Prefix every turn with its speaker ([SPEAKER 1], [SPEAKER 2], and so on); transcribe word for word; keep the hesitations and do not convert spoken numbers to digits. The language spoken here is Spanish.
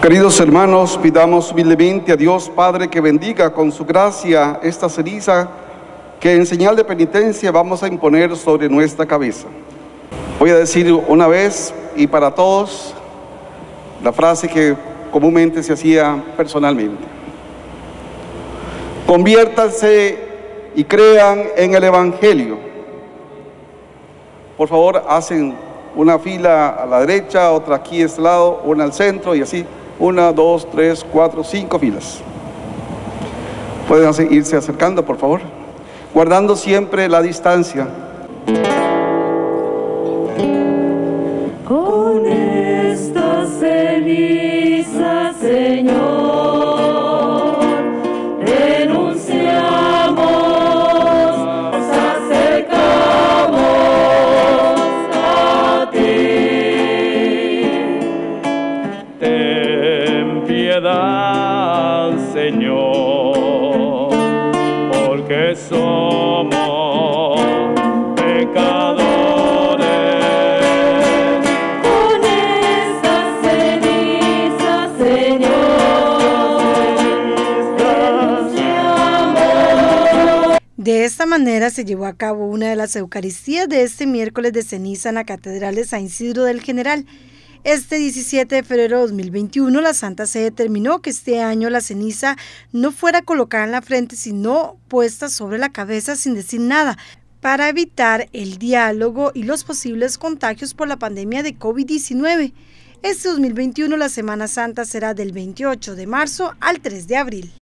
[SPEAKER 1] Queridos hermanos, pidamos humildemente a Dios Padre que bendiga con su gracia esta ceniza que en señal de penitencia vamos a imponer sobre nuestra cabeza. Voy a decir una vez y para todos la frase que comúnmente se hacía personalmente. Conviértanse y crean en el Evangelio. Por favor, hacen una fila a la derecha, otra aquí a este lado, una al centro y así. Una, dos, tres, cuatro, cinco filas. Pueden irse acercando, por favor, guardando siempre la distancia.
[SPEAKER 2] Con esta ceniza, Señor, renunciamos, nos acercamos a ti.
[SPEAKER 3] Ten piedad, Señor, porque somos pecadores.
[SPEAKER 2] Con esta ceniza, Señor, renunciamos.
[SPEAKER 4] De esta manera se llevó a cabo una de las Eucaristías de este miércoles de ceniza en la Catedral de San Isidro del General. Este diecisiete de febrero de dos mil veintiuno, la Santa Sede determinó que este año la ceniza no fuera colocada en la frente, sino puesta sobre la cabeza sin decir nada, para evitar el diálogo y los posibles contagios por la pandemia de COVID diecinueve. Este dos mil veintiuno, la Semana Santa será del veintiocho de marzo al tres de abril.